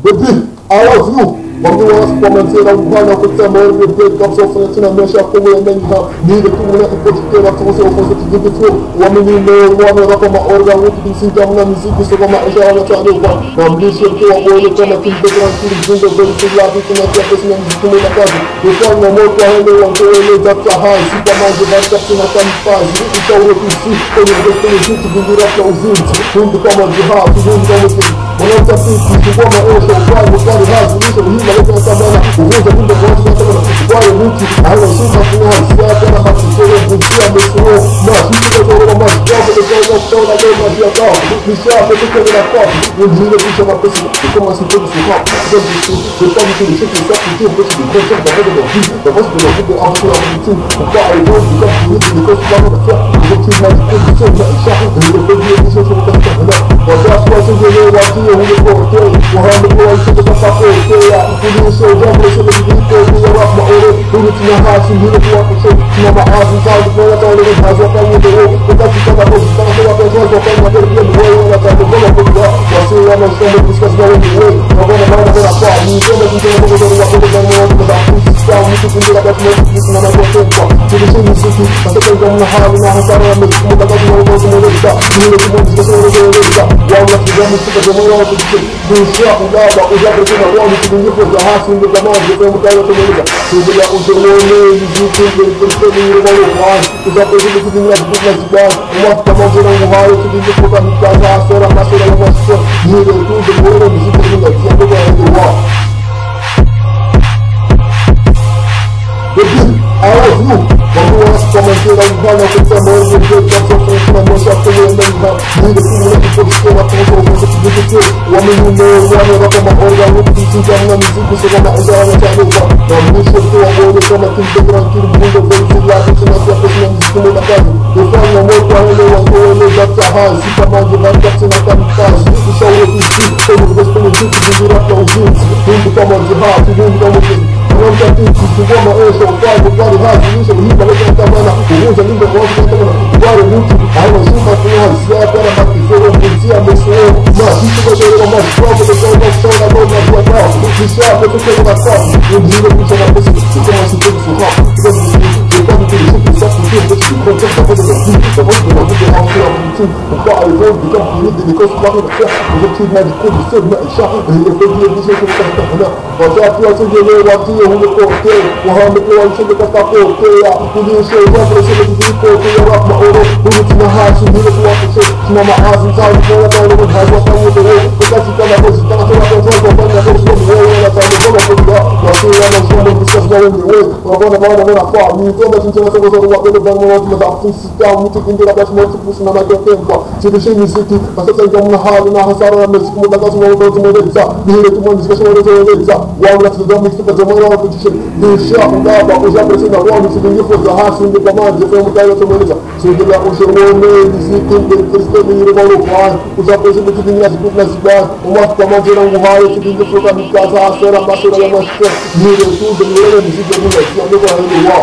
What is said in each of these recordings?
Baby, I love you. But you want to comment here and one of the time I will break up so for the mesh up and then you have needed to let the particular also to give it through. 1 million one of my organ with the system and music is over my area. I'm listening to a boy come and think the grand thing the very good life to make a person and to make a cousin. The one no more to handle and to relate that to high, Superman, the best captain of some five. It's all what you see, and you're just going to give it up those things. Who become of the heart, who don't come with it. When I'm talking to one of my own, so why was that house, we should leave my little Sabana, who was a window of the why a witch, I was so happy to have Sabana, have to say it, and see, I'm the slow. No, you should go over my job, but the girl was so I gave my dear dog. We saw a picture in a cup, when you look at my person, you come and see things to help. Because you probably to the city, it's up to you, which is the question of the head of the people. The hospital of the officer of the team, the guy I don't become to live because one of the fact, the team has been so much shot, and the baby is so much better. But that's why some day I see you with the okay, وهذا هو الشيء تفاقه كيا كل شيء جمع شيء بدي كي يروح معوري ولتنا هاسي هنا توقف شيء ما معازم صار بقول لك أنا هذا كان يدري وكذا كذا بس كذا كذا بس وكذا ما تدري بقول ولا كذا بقول لك كذا وصير أنا شو بتسكت بقول لك وأنا ما أنا بلعب مين كذا كذا بقول لك وأقول لك أنا ما بعرف استعمل ممكن كذا بس ما أنا بقول لك كل شيء نسيتي بس كذا من حالي ما هصار أنا مش متأكد من الموضوع ده من اللي كمان بس أنا بقول لك والله كذا مش كذا ما بالشاق وجابه وجابه كده وانا كده يخرج لحاسن بالزمان زي ما كانت تقولها وبلا وجلوني يجيك بالكل يروح معاه وجابه كده كده الناس بتنزل وقت ما جرى وهاي كده يخرج من كذا عصير ما صار ولا مصر يجي يكون بالولا بيجيك من الأشياء كده هو I love you. But you want to comment here and one of the time I will break up so for the mesh up and then you have needed to let the particular also to give it through. 1 million one of my organ with the system and music is over my area. I'm listening to a boy come and think the grand thing the very good life to make a person and to make a cousin. The one no more to handle and to relate that to high, Superman, the best captain of some five. It's all what you see, so you're just going to give it up those things. Who become of the heart, who don't come with it. I'm talking to one of my own, so why was that house, we should leave my little Sabana, who was a little bit of the why a witch, I was so much more, see, I got about the photo, and see, I'm so no, you should go to my shop, but the girl was so I don't know what else. We shall put the thing in my car, when you look into my business, you come and see things to help, because you're coming to the city, stuff to do, which you can't just cover the heat, the one that I did the house here on the team, the car I won't become committed because I'm not a the team had to put the thing in the shop, and you're going to be able to come up. But that's why I think you're going to who the okay, وهذا هو الشيء تفاقه كيا كل شيء جمع شيء بدي كي يروح معوري ولتنا هاسي هنا توقف شيء ما معازم صار بقول لك أنا هذا كان يدري وكذا كذا بس كذا كذا بس وكذا بس ولا كذا بقول لك كذا وصير أنا شو بتسكت بقول لك وأنا ما أنا أفعل مين كذا بس أنت مثلا وصل وقت بدل ما ما تعرف السيستم ممكن كذا بس ما تبص ما كذا كذا شيء نسيتي بس ترجع من حالي ما هصار أنا مش كم لك اسمه ولا اسمه ده إذا بيجي كمان discussion ولا ده إذا وأنا تقدر مكتب جماعة ولا تشيل بالشاق وجابه وجابه كده وانا كده يخرج لحاسن بالزمان زي ما كانت تقولها سيدنا وشلوني يجيك بالكريستال يروح معاه وجابه كده كده الناس بتنزل وقت ما جرى وهاي كده يخرج من كذا عصير ما صار ولا مصر يجي بالولا يجيك من الأشياء اللي هو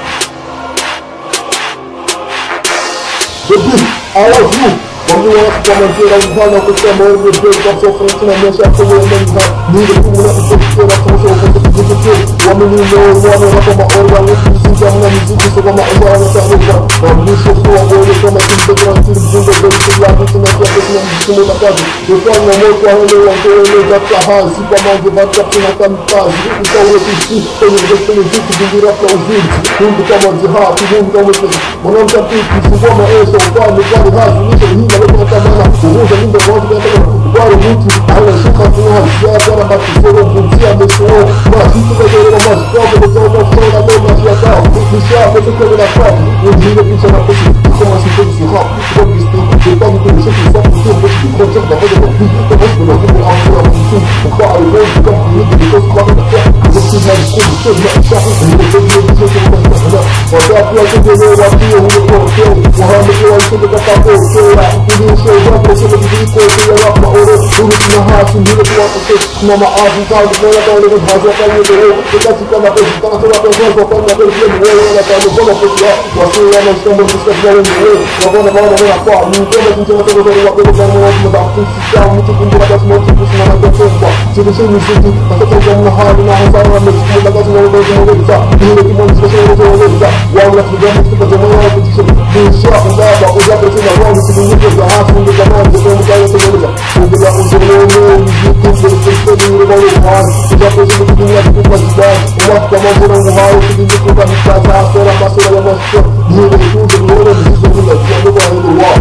I love you. But you want to comment here and one of the time I will break up so for the mesh up and then you have needed to let the particular also to give it through. 1 million one of my organ with the system and music is over my area. I'm listening to a boy come and think the grand thing the very good life to make a person and to make a cousin. The one no more to handle and to relate that to high, Superman, the best captain of some five. It's all what you see, so you're just going to give it up those things. Who become of the heart, who don't come with it. When I'm talking to one of my own, so why the house, we should leave my little Sabana, who was a little bit of the why a witch, I was so much more, see, I got about the photo, and see, I'm so much, you should go to my shop, but the girl was so I don't know what else. We shall put the thing in my car, when you look into my pussy, you come and see things to help, you don't be speaking, you don't be doing something, stuff to do, which you can't just cover the heat, the hospital, the hospital, the team, the car I won't become committed because I'm not a fact, the team had to put the thing in my shop, and you're going to be able to come up. But that's why I think you're going to be able to go okay, وهذا هو الشيء تفاقه كيا كل شيء جمع شيء بدي كي يروح معوري huru tunahasi mbele kwa watu tuna maafu sana kwa wale hazo kwa hiyo leo katika na pesa kana kwa watu kwa kwa na pesa ni wewe na kwa kwa pesa wasio wana shamba msika kwa wewe wabona bwana na kwa ni kwa kincho kwa kwa kwa kwa kwa na bafu sika mtu kunja kwa sababu kusina na kwa kwa sisi ni sisi hata kama hali na hasara na msika kwa kwa kwa kwa ile kimoja sio wala kujana kwa jamaa ya kutisha insha Allah uja kwa tena wao msinyike za hafu ndio kama ndio kwa kwa kwa ndio uzulele mziki ndio kwa kwa uja kwa tena dunia kwa kwa kama kuna wao kujinja kwa mtasa sura masura ya masho ndio ndio mziki ndio kwa ndio wao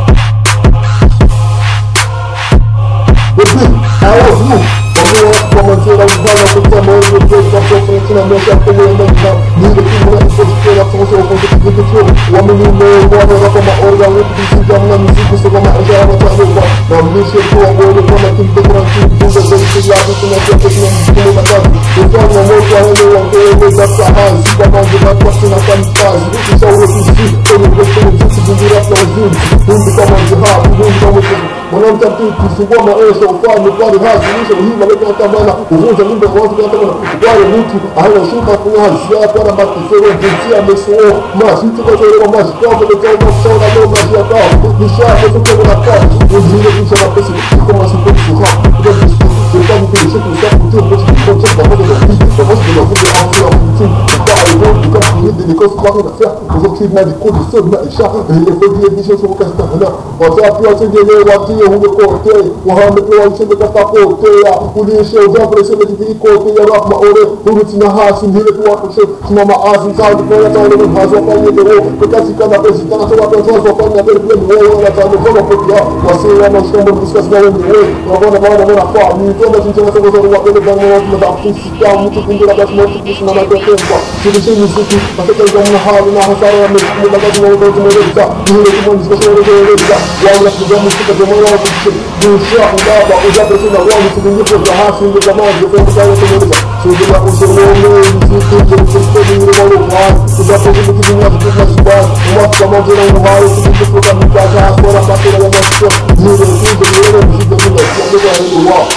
commencer à vous voir dans cette caméra de tête quand on fait une amèche à payer un mec ni de tout le monde faut que la France au fond de tout le tour ou à mener le roi de la comme organe qui dit comme la musique c'est comme un genre de faire le roi dans le monsieur pour avoir le comme un type de tranquille pour de belles la vie qui n'a pas de nom pour le matin et quand on monte à le on fait le docteur Hans si comment je vais passer dans une phase ils sont aussi et le reste de tout qui dira dans le ville donc comment je vais pour mwanamke kufungua maisha ufanye kwa hazi nisho hii maleka kama uvunja nyumba kwa watu kama wale mtu haina shuka kwa hisia kwa na makisero jinsia meso na sisi kwa ile maji kwa kwa kwa sauna leo maji ya kwa nisha kwa kwa kwa ujile kisha na pesa kama sipo kwa kwa c'est pas vous connaissez tout ça pour tout le monde comme ça dans le pays dans le monde de rentrer en politique pas à l'école du cas pour des écoles pas de faire aux autres de cours de sol mais ça les produits des choses au castan là on va plus assez de les voir ou de côté ou on met le aussi de pas côté là pour les choses on presse de dire côté là ma ore pour tina hasi ndile kwa kwa mama azi za kwa la tano le hazo kwa ile de kasi kana pesa kana kwa kwa kwa na pele pele wewe na tano kwa kwa wasi wana shamba discuss na wewe wana kwa toda gente vai fazer uma coisa da manhã da física muito bem da das motos que não vai ter tempo se você me diz que você tem uma hali na hasara na mesmo da das motos que não vai ter e ele como diz que você vai ter e agora que vamos ficar de manhã que do chão da o já precisa logo se vender por da raça e da mais eu vou ficar com ele se ele vai fazer um e se tem que ter um lugar e já precisa que venha de uma cidade uma cama de um raio se vender por da minha casa agora bater na nossa e ele tudo ele visita de nós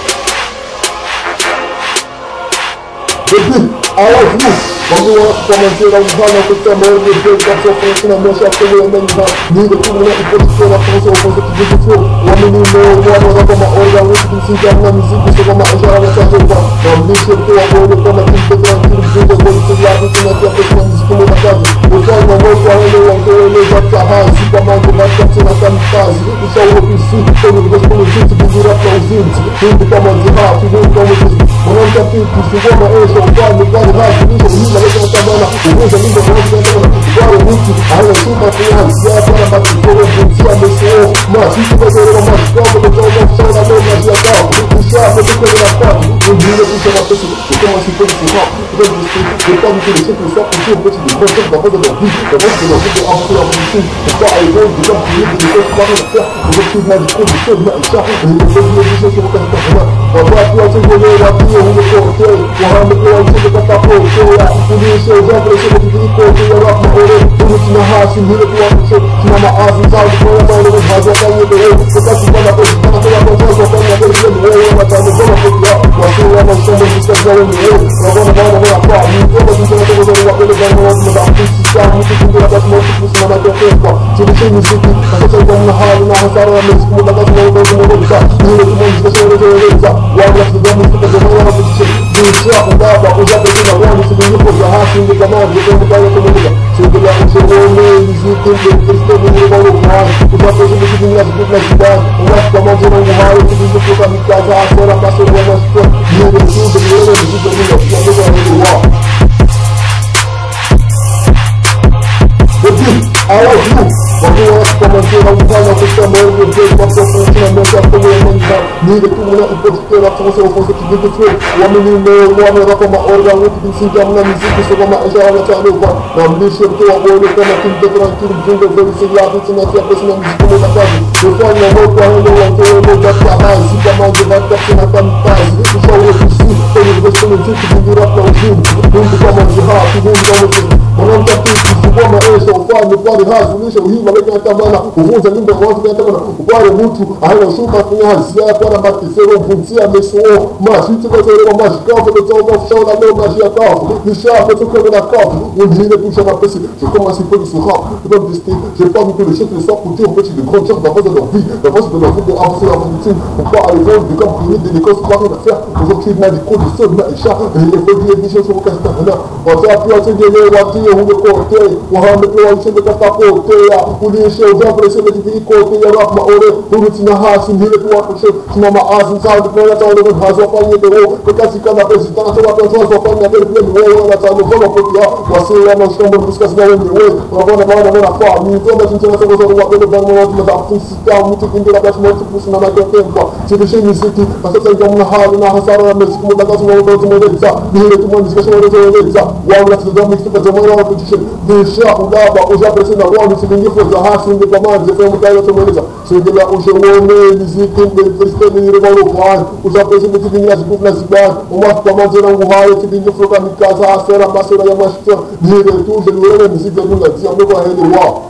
depuis alors vous commencer à vous voir dans cette caméra de deux comme ça finalement chaque fois même ni de tout le monde faut que la France au fond de tout le tour ou à mener le roi de la comme organe qui dit comme la musique c'est comme un genre de faire le roi dans le monsieur pour avoir le comme un type de tranquille de politique la vie qui n'a pas de soin du comme la case au temps où on voit les docteurs Hans si comment je vais passer dans une phase ils sont aussi comme le reste de tout qui dira dans une donc comment je vais tout comme on a tapé pour se voir mais on voit le gars de race ni ni la leta tabana uwezo ni ndio kwa mtu hayo super kwa hisia kwa basi kwa jinsia meso na sisi kwa sababu kama kwa kwa sababu leo na ya kwa kisha kwa kwa kwa ndio kisha na pesa kama sipo kwa kwa c'est pas du tout le simple ça pour tout petit concept dans votre vie dans votre vie en fait en plus pour pas aller de comme tu dis de quoi faire pour que tu m'as dit que ça mais ça les choses sur le canal on va pouvoir se donner la vie on le porter on va mettre un petit peu de tapot pour les choses on va essayer de dire que il y aura pour pour tina hasi ndile kwa tina maazi za kwa kwa ile haja kwa ile kwa sababu kwa pesa kwa kwa kwa wewe na kama kwa kwa kwa sio na shamba kisha wewe na kwa ni kwa sababu kwa ile kwa na física muito bem da motos que não vai ter tempo se você me diz que você tem uma hali na hasara na mesmo da das motos que não vai ter e ele como diz que você vai ter o agora que vamos ficar de manhã na frente do chão da o já tem na rua se vem por já assim de canal de como vai ter comigo se ele vai ser o meio de que está vindo no lugar o já tem que vir na cidade o vai tomar de um raio que diz que vai casa agora passou o nosso e ele tudo ele diz que depuis alors vous commencer à vous voir dans cette caméra de deux comme ça finalement chaque fois même ni de tout le monde faut que la France au fond de tout le tour ou à mener le roi de la comme organe qui dit comme la musique c'est comme un genre de faire le roi dans le monsieur pour avoir le comme un type de tranquille de vérifier la vie qui n'a pas de soin du comme la case de faire le mot pour aller le docteur Hans si comment je vais passer dans une phase ils sont aussi et le reste de tout qui dira pour une donc comment je vais tout comme on a tapé chukua maisha ufanye kwani hazulisha uhima weke natamana uvunja nyumba ya watu natamana ukware mtu ahana shuka kwenye hazia kwa na bakisero mvunzia meso mashi tukotolewa mashi kafu kutoka kushaona leo mashi ya kafu nishapo tukolewa na kafu undine touche ma pesi je commence à faire du sera comme des j'ai pas vu que le chef ne soit coûté au petit de grandes choses d'avance de leur vie d'avance de leur vie de avancer la politique pour pas arriver au décor privé des écoles c'est pas rien à faire aujourd'hui il m'a dit qu'on est seul mais il faut dire des choses sur le casque là on s'est appuyé à se gagner ou à dire ou de côté ou à mettre le chef de casque à côté ou les chefs ou d'impresser le petit côté il y a là ma ore ou le tina hasin il est pour un chef tina ma hasin ça de prendre la temps de hazo pas y de haut le casque à la président ça va faire ça pas y a de le haut la temps de vraiment pour là voici la notion de jusqu'à ce moment de ouais on va kwa ni kwamba tunataka kuzoea kwa sababu bado watu mtafuta mtu kingira basi mtu kusina na kwa sisi ni sisi sasa kama hali na hasara ya msiku mtakazo wa watu mmoja ile tumo discussion wa watu wao na tunataka mixture kwa jamaa wa petition desha udaba uja pesa na wao msingi kwa hasi ndio kama zefa mtayo tumaliza sio la ushewone muziki university ni revalo kwa uja pesa mtingi na siku na siba umwa kama zera nguhaye tingi fuka mikaza hasara masura ya mashita ile tu je ni muziki ndio ndio ndio